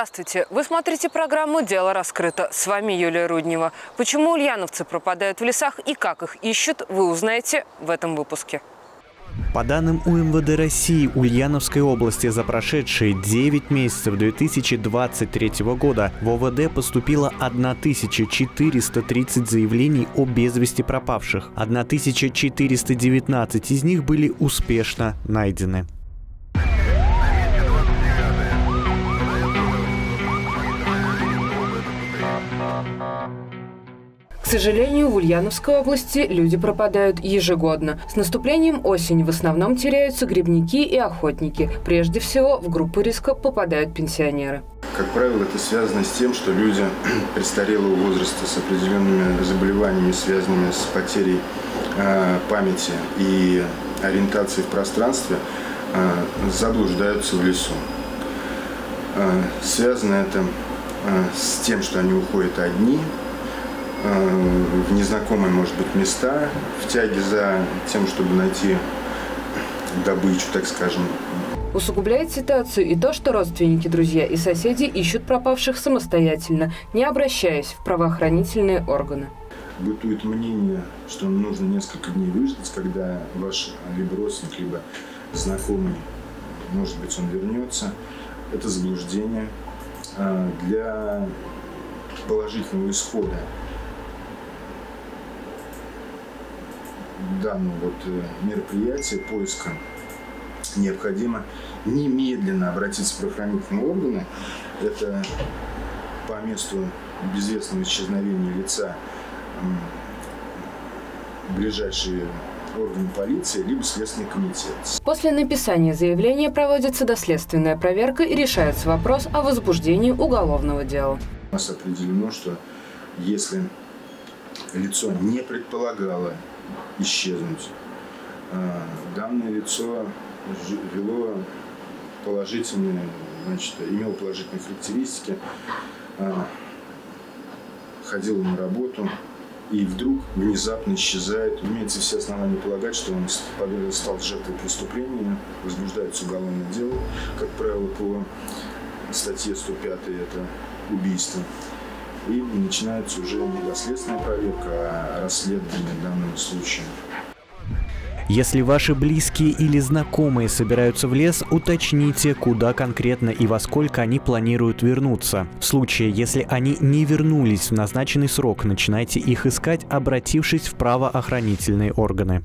Здравствуйте! Вы смотрите программу «Дело раскрыто». С вами Юлия Руднева. Почему ульяновцы пропадают в лесах и как их ищут, вы узнаете в этом выпуске. По данным УМВД России, Ульяновской области за прошедшие 9 месяцев 2023 года в ОВД поступило 1430 заявлений о без вести пропавших. 1419 из них были успешно найдены. К сожалению, в Ульяновской области люди пропадают ежегодно. С наступлением осени в основном теряются грибники и охотники. Прежде всего, в группу риска попадают пенсионеры. Как правило, это связано с тем, что люди престарелого возраста с определенными заболеваниями, связанными с потерей памяти и ориентации в пространстве, заблуждаются в лесу. Связано это с тем, что они уходят одни, в незнакомые, может быть, места, в тяге за тем, чтобы найти добычу, так скажем. Усугубляет ситуацию и то, что родственники, друзья и соседи ищут пропавших самостоятельно, не обращаясь в правоохранительные органы. Бытует мнение, что нужно несколько дней выждать, когда ваш либо родственник, либо знакомый, может быть, он вернется. Это заблуждение. Для положительного исхода данного мероприятия поиска необходимо немедленно обратиться в правоохранительные органы. Это по месту безвестного исчезновения лица ближайшие органы полиции, либо Следственный комитет. После написания заявления проводится доследственная проверка и решается вопрос о возбуждении уголовного дела. У нас определено, что если лицо не предполагало исчезнуть, данное лицо вело положительные, имело положительные характеристики, ходило на работу и вдруг внезапно исчезает. Имеется все основания полагать, что он стал жертвой преступления, возбуждается уголовное дело, как правило, по статье 105 это убийство. И начинается уже не доследственная проверка, а расследование данного случая. Если ваши близкие или знакомые собираются в лес, уточните, куда конкретно и во сколько они планируют вернуться. В случае, если они не вернулись в назначенный срок, начинайте их искать, обратившись в правоохранительные органы.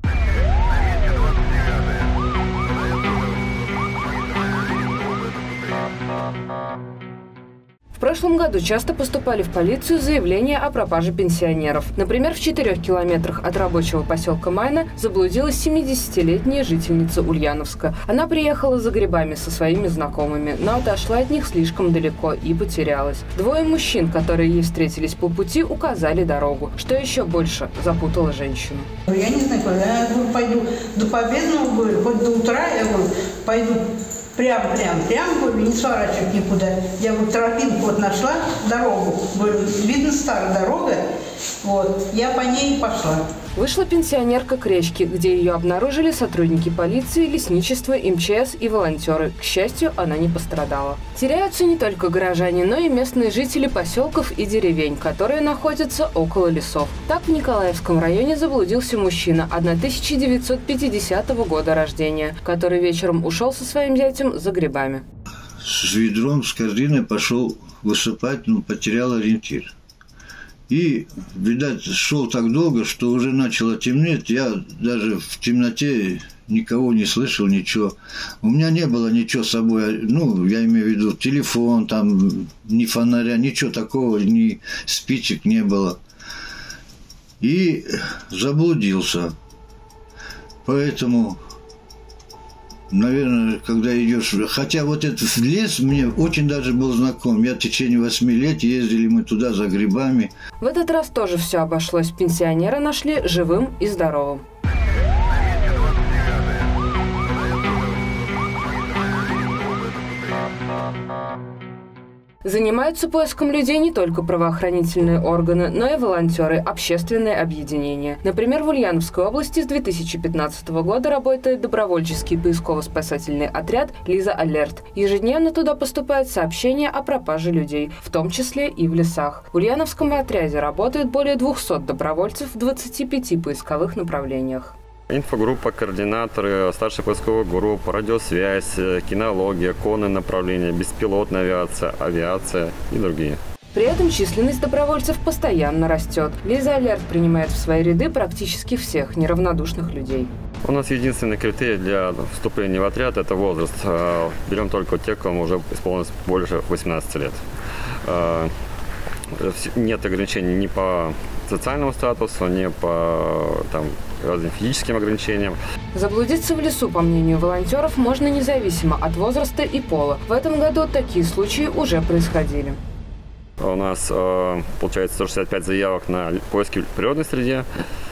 В прошлом году часто поступали в полицию заявления о пропаже пенсионеров. Например, в 4 километрах от рабочего поселка Майна заблудилась 70-летняя жительница Ульяновска. Она приехала за грибами со своими знакомыми, но отошла от них слишком далеко и потерялась. Двое мужчин, которые ей встретились по пути, указали дорогу, что еще больше запутало женщину. Я не знаю, куда. Я говорю, пойду до Победного, говорю, хоть до утра, я говорю, пойду. Прям, говорю, не сворачивать никуда. Я вот тропинку вот нашла, дорогу, говорю, видно старая дорога, вот, я по ней и пошла. Вышла пенсионерка к речке, где ее обнаружили сотрудники полиции, лесничества, МЧС и волонтеры. К счастью, она не пострадала. Теряются не только горожане, но и местные жители поселков и деревень, которые находятся около лесов. Так в Николаевском районе заблудился мужчина 1950 года рождения, который вечером ушел со своим зятем за грибами. С ведром, с корзиной пошел высыпать, но потерял ориентир. И, видать, шел так долго, что уже начало темнеть. Я даже в темноте никого не слышал, ничего. У меня не было ничего с собой. Ну, я имею в виду телефон, там, ни фонаря, ничего такого, ни спичек не было. И заблудился. Поэтому, наверное, когда идешь... Хотя вот этот лес мне очень даже был знаком. Я в течение 8 лет ездили мы туда за грибами. В этот раз тоже все обошлось. Пенсионера нашли живым и здоровым. Занимаются поиском людей не только правоохранительные органы, но и волонтеры, общественные объединения. Например, в Ульяновской области с 2015 года работает добровольческий поисково-спасательный отряд «Лиза Алерт». Ежедневно туда поступают сообщения о пропаже людей, в том числе и в лесах. В Ульяновском отряде работает более 200 добровольцев в 25 поисковых направлениях. Инфогруппа, координаторы, старшая поисковая группа, радиосвязь, кинология, конное направление, беспилотная авиация, авиация и другие. При этом численность добровольцев постоянно растет. Лиза Алерт принимает в свои ряды практически всех неравнодушных людей. У нас единственный критерий для вступления в отряд – это возраст. Берем только тех, кому уже исполнилось больше 18 лет. Нет ограничений ни по социальному статусу, ни по разным физическим ограничениям. Заблудиться в лесу, по мнению волонтеров, можно независимо от возраста и пола. В этом году такие случаи уже происходили. У нас получается 165 заявок на поиски в природной среде,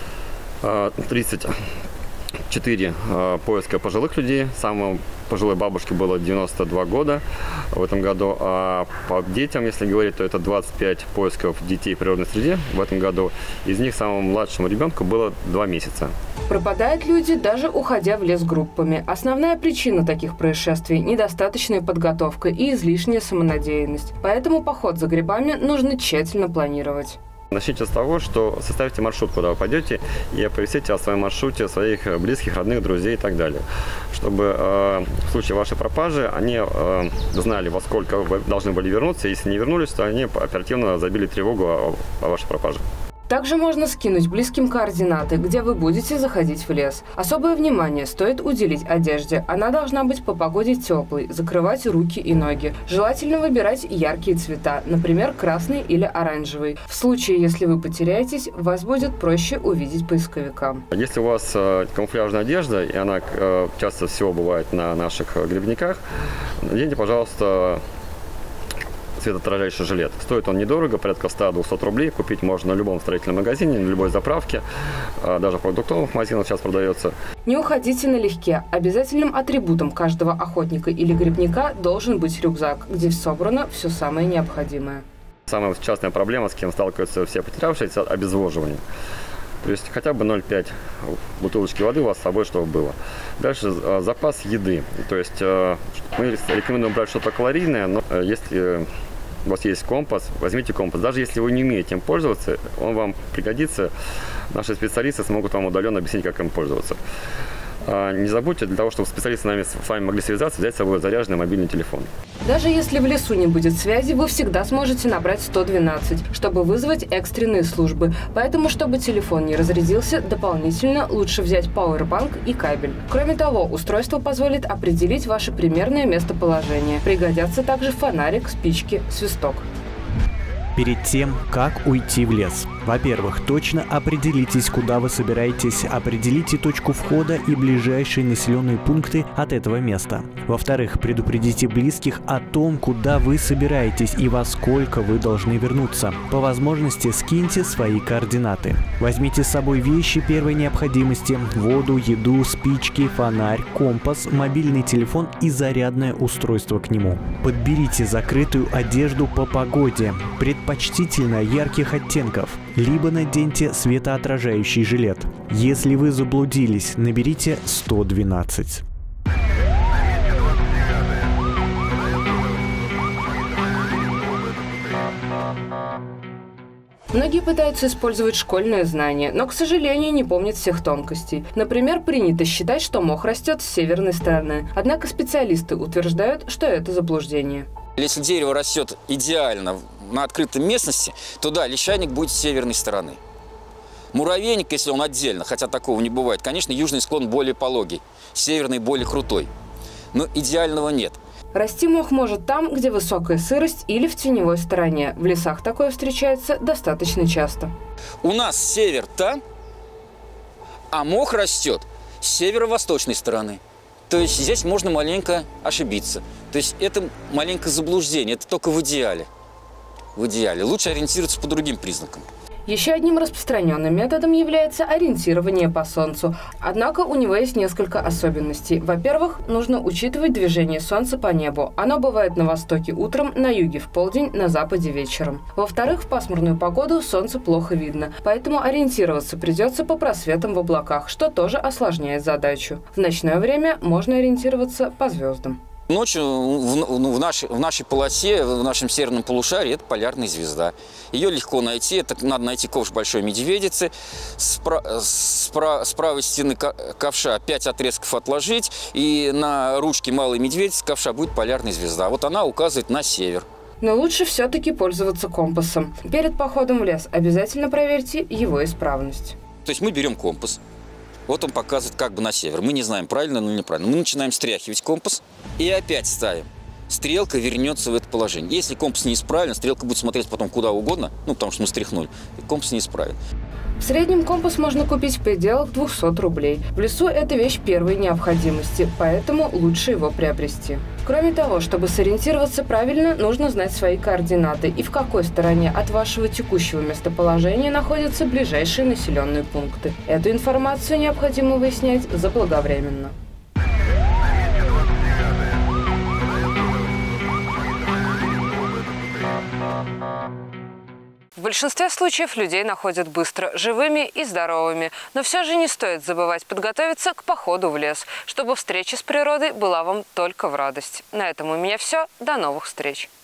34 поиска пожилых людей. Самой пожилой бабушке было 92 года в этом году. А по детям, если говорить, то это 25 поисков детей в природной среде в этом году. Из них самому младшему ребенку было 2 месяца. Пропадают люди, даже уходя в лес группами. Основная причина таких происшествий – недостаточная подготовка и излишняя самонадеянность. Поэтому поход за грибами нужно тщательно планировать. Начните с того, что составите маршрут, куда вы пойдете, и оповестите о своем маршруте своих близких, родных, друзей и так далее. Чтобы в случае вашей пропажи они знали, во сколько вы должны были вернуться. Если не вернулись, то они оперативно забили тревогу о вашей пропаже. Также можно скинуть близким координаты, где вы будете заходить в лес. Особое внимание стоит уделить одежде. Она должна быть по погоде теплой, закрывать руки и ноги. Желательно выбирать яркие цвета, например, красный или оранжевый. В случае, если вы потеряетесь, вас будет проще увидеть поисковикам. Если у вас камуфляжная одежда, и она часто всего бывает на наших грибниках, наденьте, пожалуйста, светоотражающий жилет. Стоит он недорого, порядка 100-200 рублей. Купить можно на любом строительном магазине, на любой заправке. Даже в продуктовых магазинах сейчас продается. Не уходите налегке. Обязательным атрибутом каждого охотника или грибника должен быть рюкзак, где собрано все самое необходимое. Самая частая проблема, с кем сталкиваются все потерявшиеся, это обезвоживание. То есть хотя бы 0,5 бутылочки воды у вас с собой, чтобы было. Дальше запас еды. То есть мы рекомендуем брать что-то калорийное, но если у вас есть компас, возьмите компас. Даже если вы не умеете им пользоваться, он вам пригодится. Наши специалисты смогут вам удаленно объяснить, как им пользоваться. Не забудьте, для того, чтобы специалисты с вами могли связаться, взять с собой заряженный мобильный телефон. Даже если в лесу не будет связи, вы всегда сможете набрать 112, чтобы вызвать экстренные службы. Поэтому, чтобы телефон не разрядился, дополнительно лучше взять пауэрбанк и кабель. Кроме того, устройство позволит определить ваше примерное местоположение. Пригодятся также фонарик, спички, свисток. Перед тем, как уйти в лес. Во-первых, точно определитесь, куда вы собираетесь, определите точку входа и ближайшие населенные пункты от этого места. Во-вторых, предупредите близких о том, куда вы собираетесь и во сколько вы должны вернуться. По возможности скиньте свои координаты. Возьмите с собой вещи первой необходимости: воду, еду, спички, фонарь, компас, мобильный телефон и зарядное устройство к нему. Подберите закрытую одежду по погоде, предпочтительно ярких оттенков, либо наденьте светоотражающий жилет. Если вы заблудились, наберите 112. Многие пытаются использовать школьные знания, но, к сожалению, не помнят всех тонкостей. Например, принято считать, что мох растет с северной стороны. Однако специалисты утверждают, что это заблуждение. Если дерево растет идеально на открытой местности, то да, лишайник будет с северной стороны. Муравейник, если он отдельно, хотя такого не бывает, конечно, южный склон более пологий, северный более крутой. Но идеального нет. Расти мох может там, где высокая сырость, или в теневой стороне. В лесах такое встречается достаточно часто. У нас север там, а мох растет с северо-восточной стороны. То есть здесь можно маленько ошибиться. То есть это маленькое заблуждение, это только в идеале. В идеале. Лучше ориентироваться по другим признакам. Еще одним распространенным методом является ориентирование по Солнцу. Однако у него есть несколько особенностей. Во-первых, нужно учитывать движение Солнца по небу. Оно бывает на востоке утром, на юге в полдень, на западе вечером. Во-вторых, в пасмурную погоду Солнце плохо видно, поэтому ориентироваться придется по просветам в облаках, что тоже осложняет задачу. В ночное время можно ориентироваться по звездам. Ночью в нашей полосе, в нашем северном полушарии, это полярная звезда. Ее легко найти. Это надо найти ковш Большой Медведицы. С правой стены ковша 5 отрезков отложить, и на ручке Малой Медведицы ковша будет полярная звезда. Вот она указывает на север. Но лучше все-таки пользоваться компасом. Перед походом в лес обязательно проверьте его исправность. То есть мы берем компас. Вот он показывает как бы на север. Мы не знаем, правильно или неправильно. Мы начинаем стряхивать компас и опять ставим. Стрелка вернется в это положение. Если компас неисправен, стрелка будет смотреть потом куда угодно, потому что мы стряхнули, и компас неисправен. В среднем компас можно купить в пределах 200 рублей. В лесу это вещь первой необходимости, поэтому лучше его приобрести. Кроме того, чтобы сориентироваться правильно, нужно знать свои координаты и в какой стороне от вашего текущего местоположения находятся ближайшие населенные пункты. Эту информацию необходимо выяснять заблаговременно. В большинстве случаев людей находят быстро, живыми и здоровыми. Но все же не стоит забывать подготовиться к походу в лес, чтобы встреча с природой была вам только в радость. На этом у меня все. До новых встреч!